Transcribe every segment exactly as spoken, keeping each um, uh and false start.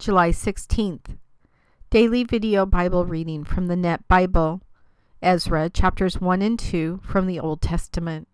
July sixteenth. Daily video Bible reading from the Net Bible, Ezra chapters one and two from the Old Testament.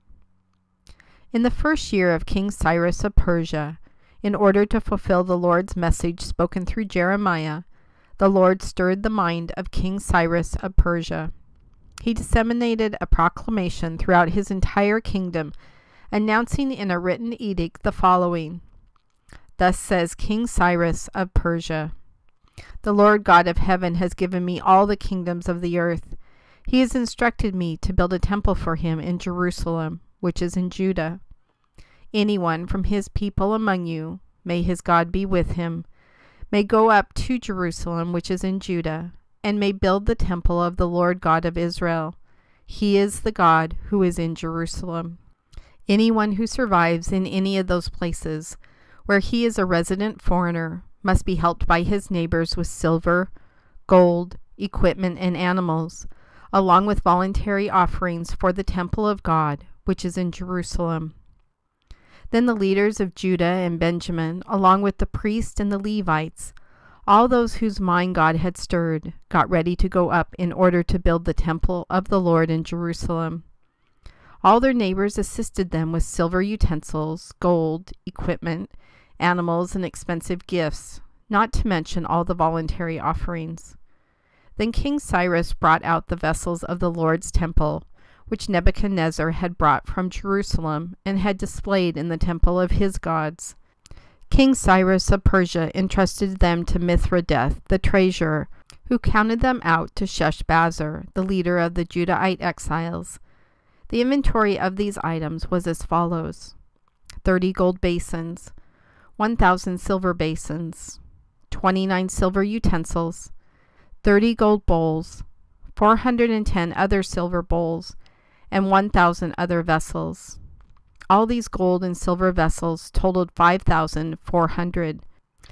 In the first year of King Cyrus of Persia, in order to fulfill the Lord's message spoken through Jeremiah, the Lord stirred the mind of King Cyrus of Persia. He disseminated a proclamation throughout his entire kingdom, announcing in a written edict the following: Thus says King Cyrus of Persia, The Lord God of heaven has given me all the kingdoms of the earth. He has instructed me to build a temple for him in Jerusalem, which is in Judah. Anyone from his people among you, may his God be with him, may go up to Jerusalem, which is in Judah, and may build the temple of the Lord God of Israel. He is the God who is in Jerusalem. Anyone who survives in any of those places where he is a resident foreigner must be helped by his neighbors with silver, gold, equipment, and animals, along with voluntary offerings for the temple of God, which is in Jerusalem. Then the leaders of Judah and Benjamin, along with the priests and the Levites, all those whose mind God had stirred, got ready to go up in order to build the temple of the Lord in Jerusalem. All their neighbors assisted them with silver utensils, gold, equipment, animals, and expensive gifts, not to mention all the voluntary offerings. Then King Cyrus brought out the vessels of the Lord's temple, which Nebuchadnezzar had brought from Jerusalem and had displayed in the temple of his gods. King Cyrus of Persia entrusted them to Mithridates, the treasurer, who counted them out to Sheshbazzar, the leader of the Judahite exiles. The inventory of these items was as follows: thirty gold basins, one thousand silver basins, twenty-nine silver utensils, thirty gold bowls, four hundred and ten other silver bowls, and one thousand other vessels. All these gold and silver vessels totaled five thousand four hundred.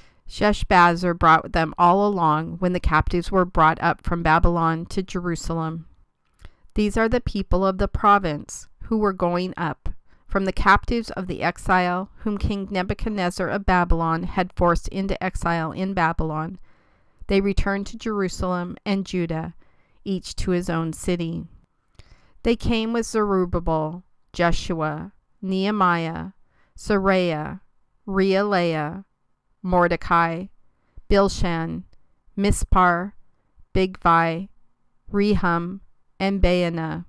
Sheshbazzar brought them all along when the captives were brought up from Babylon to Jerusalem. These are the people of the province who were going up from the captives of the exile whom King Nebuchadnezzar of Babylon had forced into exile in Babylon. They returned to Jerusalem and Judah, each to his own city. They came with Zerubbabel, Jeshua, Nehemiah, Seraiah, Reelaiah, Mordecai, Bilshan, Mispar, Bigvai, Rehum, and Baanah.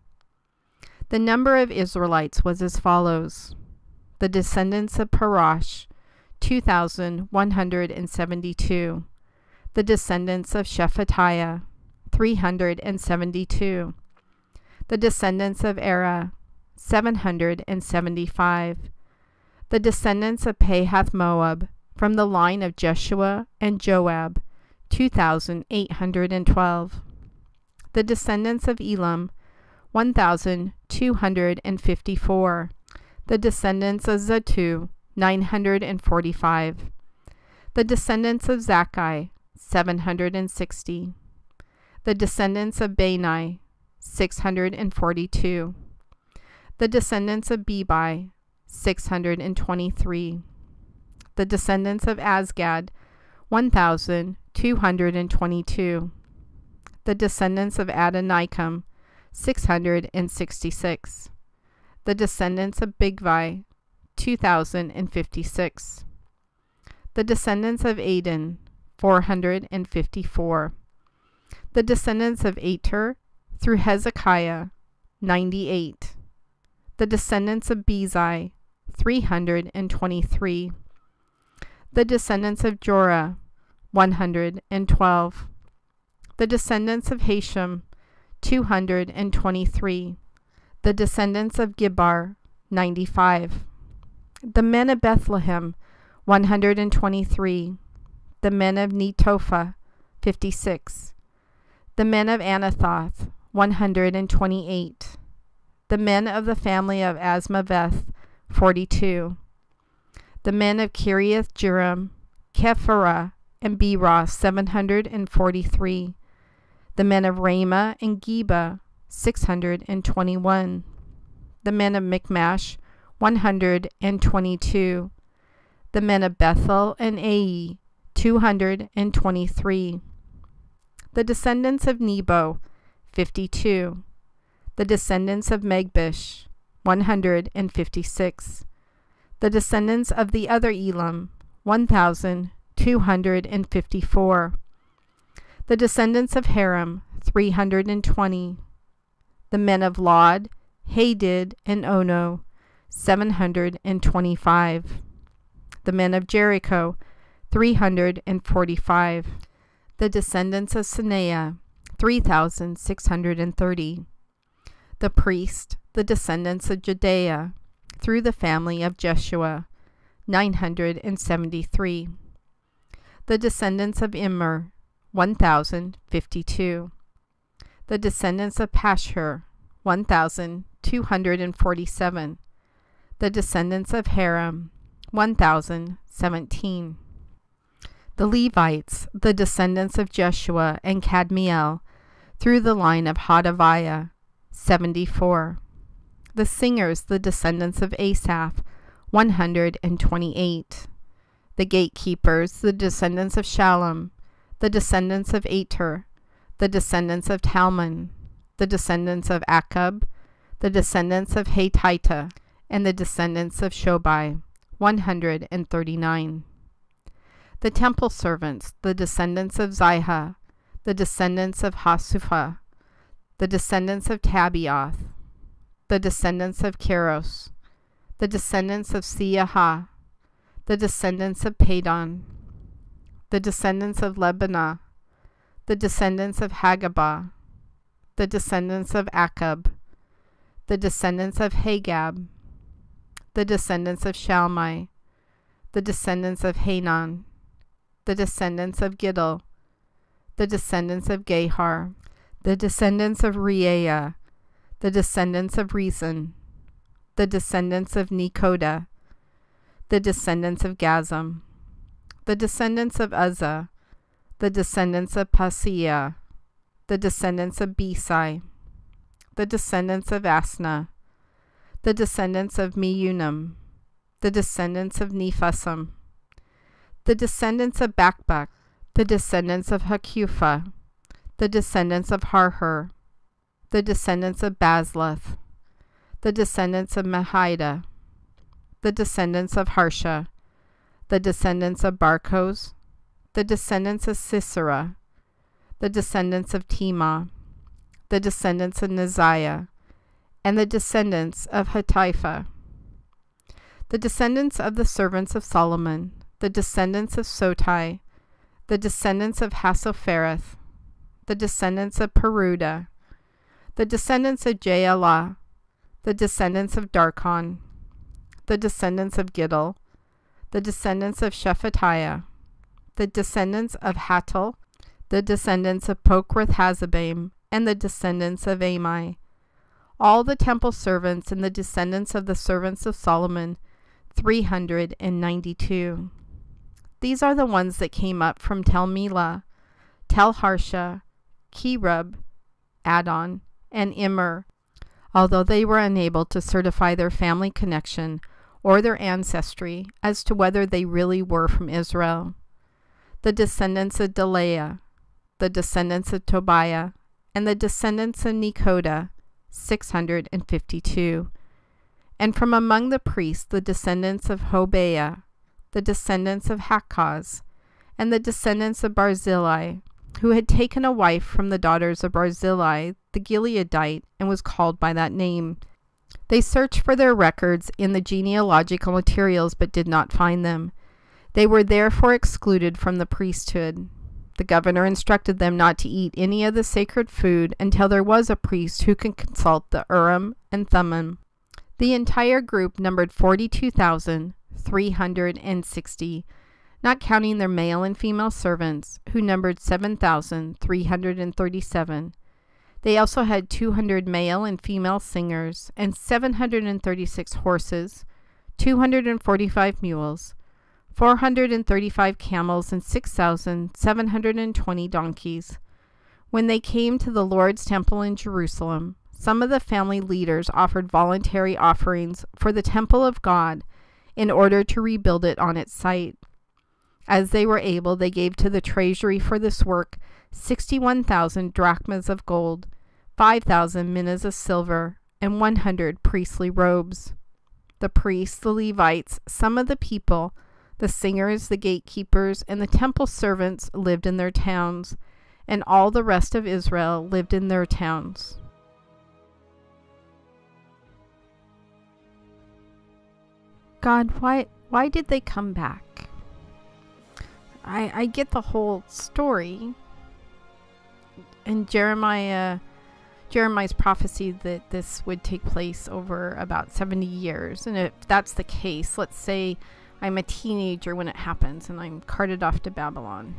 The number of Israelites was as follows: the descendants of Parash, two thousand one hundred seventy-two. The descendants of Shephatiah, three hundred seventy-two. The descendants of Era, seven hundred seventy-five. The descendants of Pahath-Moab, from the line of Jeshua and Joab, two thousand eight hundred twelve. The descendants of Elam, one thousand two hundred fifty-four. The descendants of Zattu, nine hundred forty-five. The descendants of Zakkai, seven hundred sixty. The descendants of Bani, six hundred forty-two. The descendants of Bebai, six hundred twenty-three. The descendants of Azgad, one thousand two hundred twenty-two. The descendants of Adonikam, six hundred sixty-six. The descendants of Bigvai, two thousand fifty-six. The descendants of Adin, four hundred fifty-four. The descendants of Ater, through Hezekiah, ninety-eight. The descendants of Bezai, three hundred twenty-three. The descendants of Jorah, one hundred twelve. The descendants of Hashem, two hundred twenty-three. The descendants of Gibbar, ninety-five. The men of Bethlehem, one hundred twenty-three. The men of Netophah, fifty-six. The men of Anathoth, one hundred twenty-eight. The men of the family of Asmaveth, forty-two. The men of Kiriath Jearim, Kephirah, and Beeroth, seven hundred forty-three. The men of Ramah and Geba, six hundred twenty-one. The men of Michmash, one hundred twenty-two. The men of Bethel and Ai, two hundred twenty-three. The descendants of Nebo, fifty-two. The descendants of Megbish, one hundred fifty-six. The descendants of the other Elam, one thousand two hundred fifty-four. The descendants of Haram, three hundred twenty. The men of Lod, Hadid, and Ono, seven hundred twenty-five. The men of Jericho, three hundred forty-five. The descendants of Sineah, three thousand six hundred thirty. The priest, the descendants of Judea, through the family of Jeshua, nine hundred seventy-three. The descendants of Immer, one thousand fifty-two. The descendants of Pashur, one thousand two hundred forty-seven. The descendants of Haram, one thousand seventeen. The Levites, the descendants of Jeshua and Kadmiel, through the line of Hodaviah, seventy-four. The singers, the descendants of Asaph, one hundred twenty-eight. The gatekeepers, the descendants of Shallum, the descendants of Ater, the descendants of Talmon, the descendants of Akub, the descendants of Hatita, and the descendants of Shobai, one hundred thirty-nine. The temple servants, the descendants of Ziha, the descendants of Hasupha, the descendants of Tabioth, the descendants of Keros, the descendants of Siaha, the descendants of Padon, the descendants of Lebanah, the descendants of Hagabah, the descendants of Akub, the descendants of Hagab, the descendants of Shalmai, the descendants of Hanan, the descendants of Giddel, the descendants of Gehar, the descendants of Reaiah, the descendants of Rezin, the descendants of Nekoda, the descendants of Gazam, the descendants of Uzzah, the descendants of Paseah, the descendants of Besai, the descendants of Asna, the descendants of Meunim, the descendants of Nephasim, the descendants of Bakbak, the descendants of Hakupha, the descendants of Harhur, the descendants of Bazluth, the descendants of Mahida, the descendants of Harsha, the descendants of Barkos, the descendants of Sisera, the descendants of Tema, the descendants of Neziah, and the descendants of Hatipha, the descendants of the servants of Solomon, the descendants of Sotai, the descendants of Hassophereth, the descendants of Peruda, the descendants of Jaala, the descendants of Darkon, the descendants of Giddel, the descendants of Shephatiah, the descendants of Hattil, the descendants of Pokreth Hazzabaim, and the descendants of Amai, all the temple servants and the descendants of the servants of Solomon, three hundred ninety-two. These are the ones that came up from Tel Melah, Tel Harsha, Kerub, Adon, and Immer, although they were unable to certify their family connection or their ancestry as to whether they really were from Israel. The descendants of Delaiah, the descendants of Tobiah, and the descendants of Nekoda, six hundred fifty-two. And from among the priests, the descendants of Hobaiah, the descendants of Hakaz, and the descendants of Barzillai, who had taken a wife from the daughters of Barzillai the Gileadite, and was called by that name. They searched for their records in the genealogical materials, but did not find them. They were therefore excluded from the priesthood. The governor instructed them not to eat any of the sacred food until there was a priest who could consult the Urim and Thummim. The entire group numbered forty-two thousand three hundred sixty, not counting their male and female servants, who numbered seven thousand three hundred thirty-seven. They also had two hundred male and female singers, and seven hundred thirty-six horses, two hundred forty-five mules, four hundred thirty-five camels, and six thousand seven hundred twenty donkeys. When they came to the Lord's temple in Jerusalem, some of the family leaders offered voluntary offerings for the temple of God in order to rebuild it on its site. As they were able, they gave to the treasury for this work sixty-one thousand drachmas of gold, five thousand minas of silver, and one hundred priestly robes. The priests, the Levites, some of the people, the singers, the gatekeepers, and the temple servants lived in their towns, and all the rest of Israel lived in their towns. God, why why did they come back? I I get the whole story. And Jeremiah Jeremiah's prophecy that this would take place over about seventy years. And if that's the case, let's say I'm a teenager when it happens and I'm carted off to Babylon.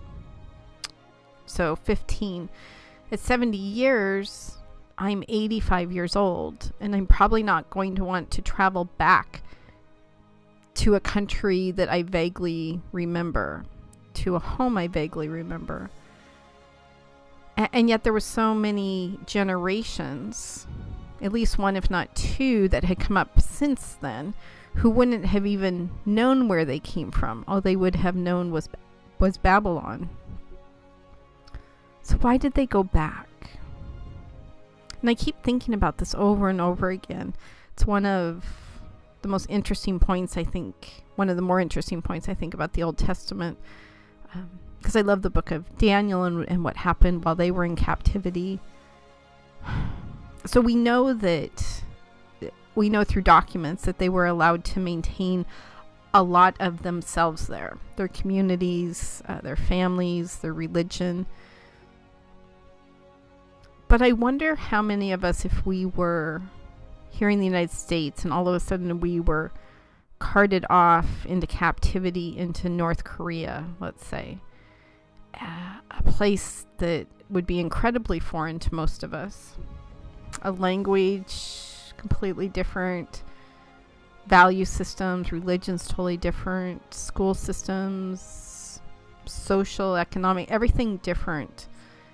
So fifteen. At seventy years, I'm eighty-five years old, and I'm probably not going to want to travel back to a country that I vaguely remember, to a home I vaguely remember. A and yet there were so many generations, at least one if not two, that had come up since then, who wouldn't have even known where they came from. All they would have known was was Babylon. So why did they go back? And I keep thinking about this over and over again. It's one of the most interesting points, I think, one of the more interesting points, I think, about the Old Testament. Because um, I love the book of Daniel and, and what happened while they were in captivity. So we know that, we know through documents that they were allowed to maintain a lot of themselves there. Their communities, uh, their families, their religion. But I wonder how many of us, if we were here in the United States and all of a sudden we were carted off into captivity into North Korea, let's say, uh, a place that would be incredibly foreign to most of us, a language completely different, value systems, religions totally different, school systems, social, economic, everything different.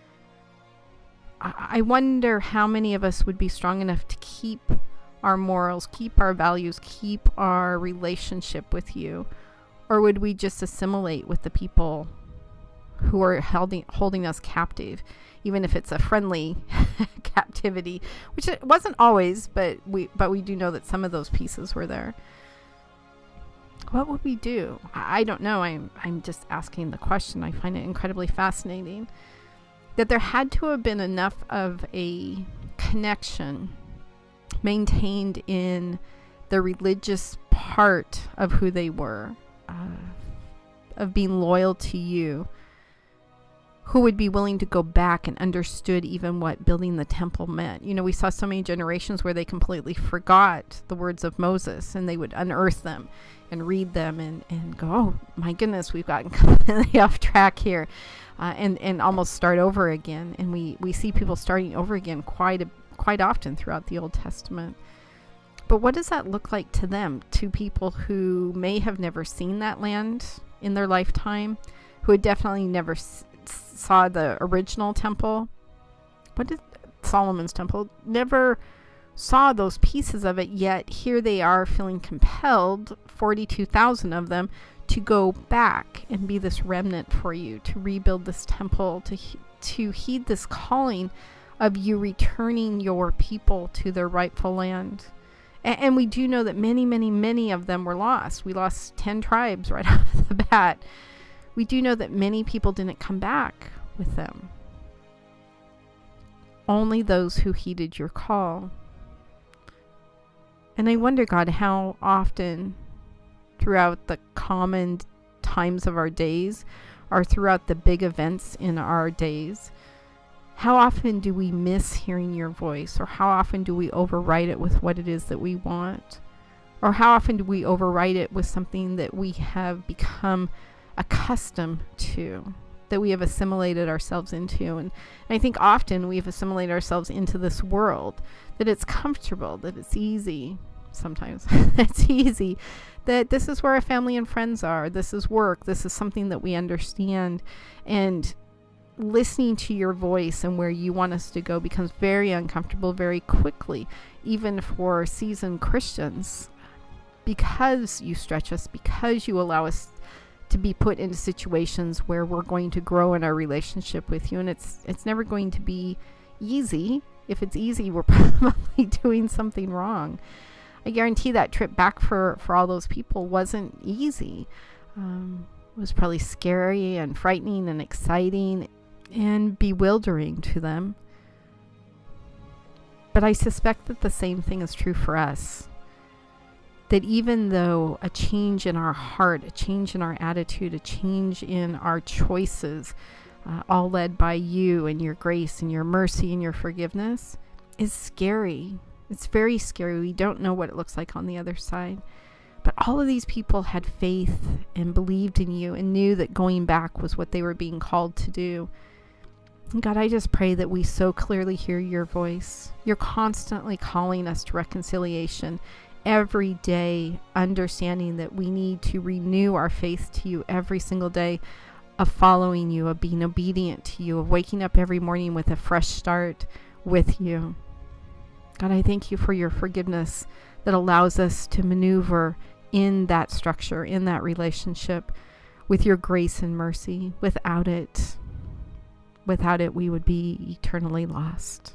I wonder how many of us would be strong enough to keep our morals, keep our values, keep our relationship with you, or would we just assimilate with the people who are holding, holding us captive, even if it's a friendly captivity, which it wasn't always, but we but we do know that some of those pieces were there. What would we do? I don't know. I'm I'm just asking the question. I find it incredibly fascinating that there had to have been enough of a connection maintained in the religious part of who they were, uh, of being loyal to you, who would be willing to go back and understood even what building the temple meant. You know, we saw so many generations where they completely forgot the words of Moses, and they would unearth them and read them and, and go, oh my goodness, we've gotten completely off track here, uh, and, and almost start over again. And we, we see people starting over again quite, a, quite often throughout the Old Testament. But what does that look like to them, to people who may have never seen that land in their lifetime, who had definitely never s saw the original temple? What did Solomon's temple? Never saw those pieces of it, yet here they are feeling compelled, forty-two thousand of them, to go back and be this remnant for you, to rebuild this temple, to to heed this calling of you returning your people to their rightful land. And, and we do know that many, many, many of them were lost. We lost ten tribes right off the bat. We do know that many people didn't come back with them. Only those who heeded your call. And I wonder, God, how often throughout the common times of our days, or throughout the big events in our days, how often do we miss hearing your voice? Or how often do we override it with what it is that we want? Or how often do we override it with something that we have become accustomed to, that we have assimilated ourselves into? And I think often we've assimilated ourselves into this world, that it's comfortable, that it's easy. Sometimes it's easy, that this is where our family and friends are, this is work, this is something that we understand, and listening to your voice and where you want us to go becomes very uncomfortable very quickly, even for seasoned Christians, because you stretch us, because you allow us to be put into situations where we're going to grow in our relationship with you. And it's it's never going to be easy. If it's easy, we're probably doing something wrong. I guarantee that trip back for, for all those people wasn't easy. Um, it was probably scary and frightening and exciting and bewildering to them. But I suspect that the same thing is true for us. That even though a change in our heart, a change in our attitude, a change in our choices, uh, all led by you and your grace and your mercy and your forgiveness, is scary. It's very scary. We don't know what it looks like on the other side. But all of these people had faith and believed in you and knew that going back was what they were being called to do. And God, I just pray that we so clearly hear your voice. You're constantly calling us to reconciliation every day, understanding that we need to renew our faith to you every single day, of following you, of being obedient to you, of waking up every morning with a fresh start with you. God, I thank you for your forgiveness that allows us to maneuver in that structure, in that relationship, with your grace and mercy. Without it, without it, we would be eternally lost.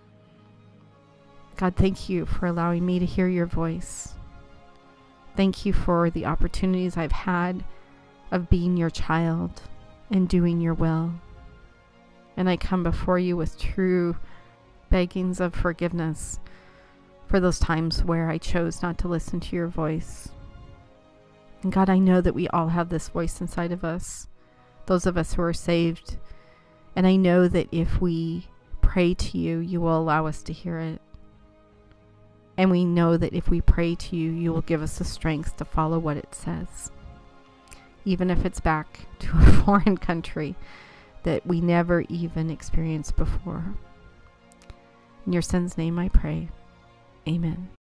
God, thank you for allowing me to hear your voice. Thank you for the opportunities I've had of being your child and doing your will. And I come before you with true beggings of forgiveness for those times where I chose not to listen to your voice. And God, I know that we all have this voice inside of us, those of us who are saved. And I know that if we pray to you, you will allow us to hear it. And we know that if we pray to you, you will give us the strength to follow what it says. Even if it's back to a foreign country that we never even experienced before. In your son's name I pray. Amen.